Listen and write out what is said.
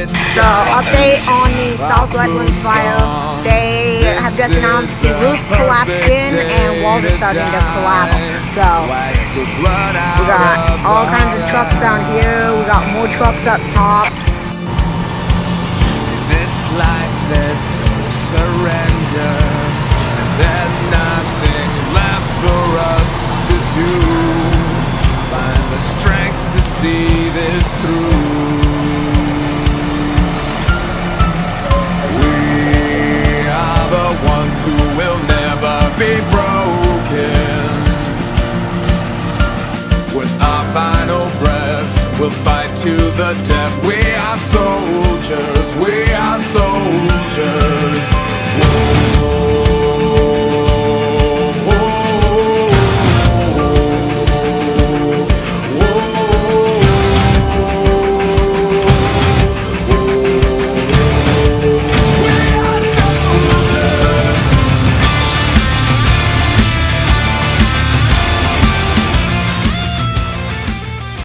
So, update on the South Redlands fire. They have just announced the roof collapsed in and walls are starting to collapse. So, we got all kinds of trucks down here. We got more trucks up top. In this life, there's no surrender, and there's nothing left for us to do. Find the strength to see this through. We are the ones who will never be broken. With our final breath, we'll fight to the death. We are soldiers, we are soldiers. Whoa.